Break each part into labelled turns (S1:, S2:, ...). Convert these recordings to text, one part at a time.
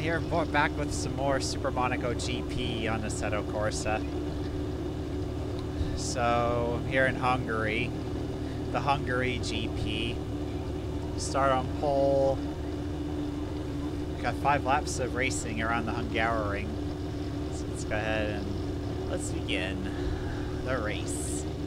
S1: here back with some more Super Monaco GP on Assetto Corsa. So here in Hungary, the Hungary GP. Start on pole. Got 5 laps of racing around the Hungaroring. So let's go ahead and let's begin the race.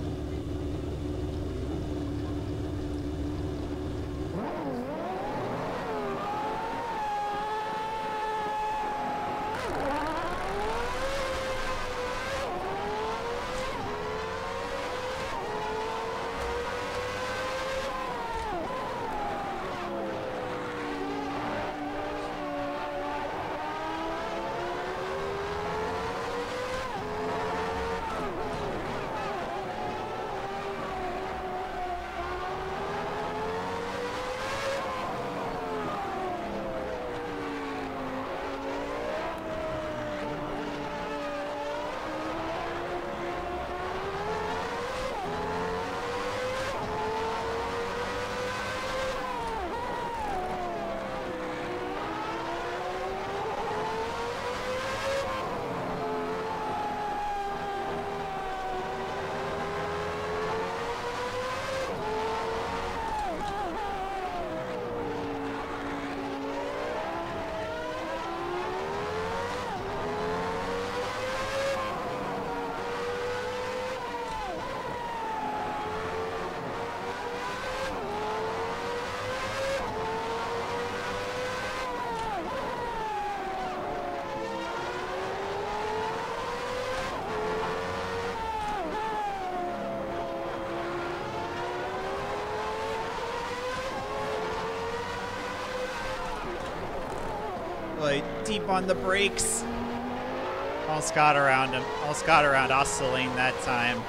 S1: Really deep on the brakes. Almost got around him. Almost got around Asselin that time.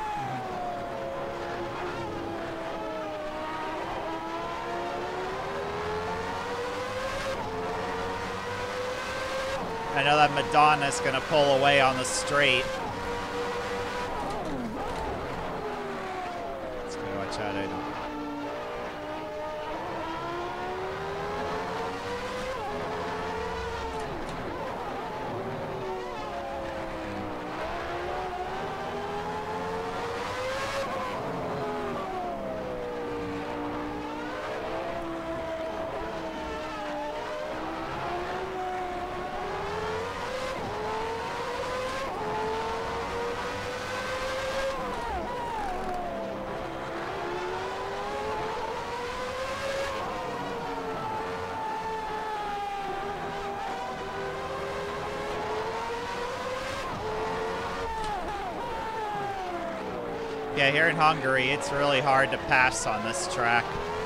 S1: I know that Madonna's gonna pull away on the straight. Let's go watch out. I don't. Yeah, here in Hungary, it's really hard to pass on this track.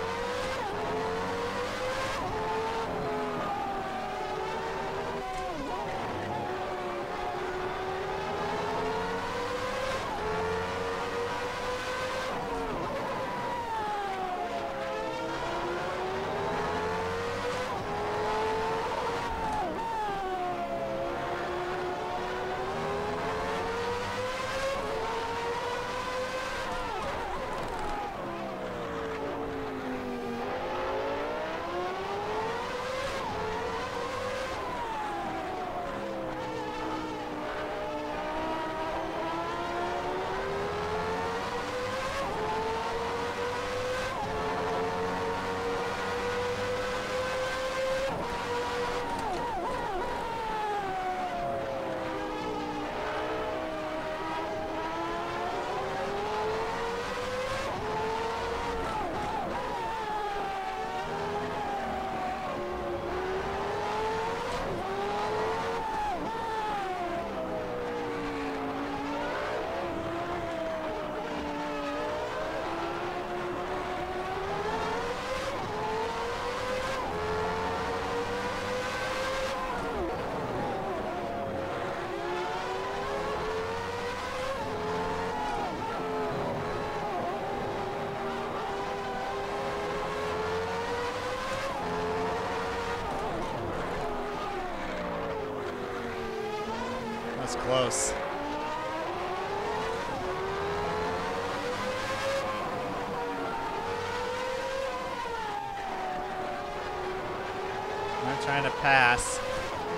S1: was close. I'm trying to pass.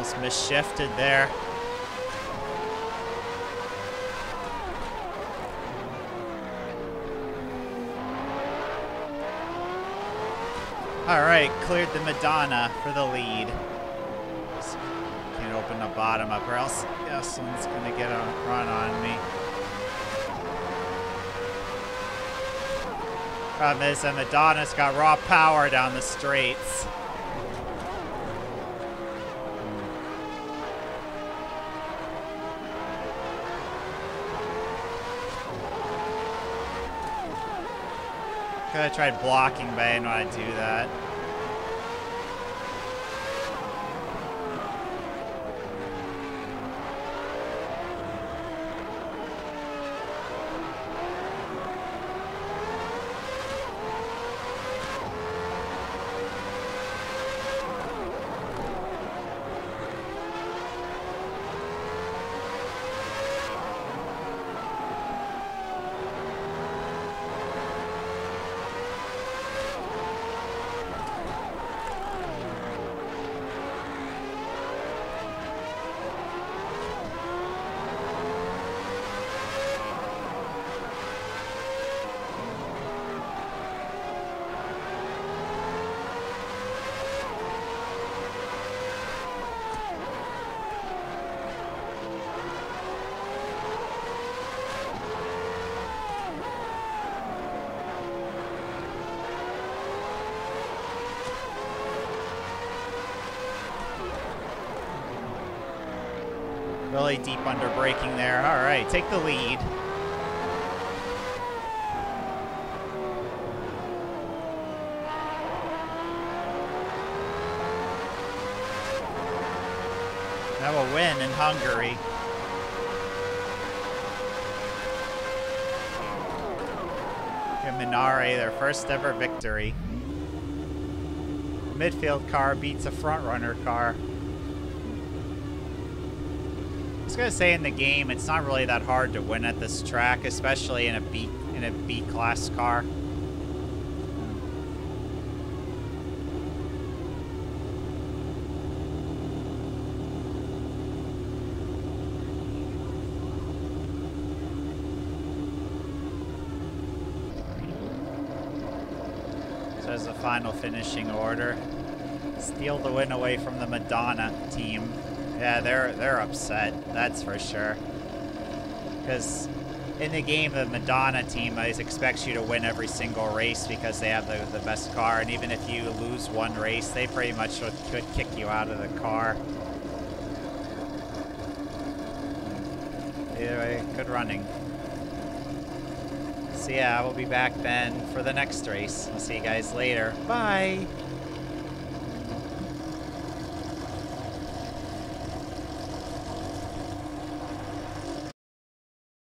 S1: Almost misshifted there. Alright, cleared the Madonna for the lead. Just can't open the bottom up or else Asselin's going to get a run on me. Problem is that Madonna's got raw power down the straights. Could have tried blocking, but I didn't want to do that. Really deep under braking there. All right, take the lead. Now a win in Hungary. Give Minarae their first ever victory. Midfield car beats a front runner car. I was gonna say in the game, it's not really that hard to win at this track, especially in a B class car. So as the final finishing order, steal the win away from the Madonna team. Yeah, they're upset, that's for sure. Because in the game, the Madonna team always expects you to win every single race because they have the best car, and even if you lose one race, they pretty much could kick you out of the car. Anyway, good running. So yeah, we'll be back then for the next race. I'll see you guys later. Bye!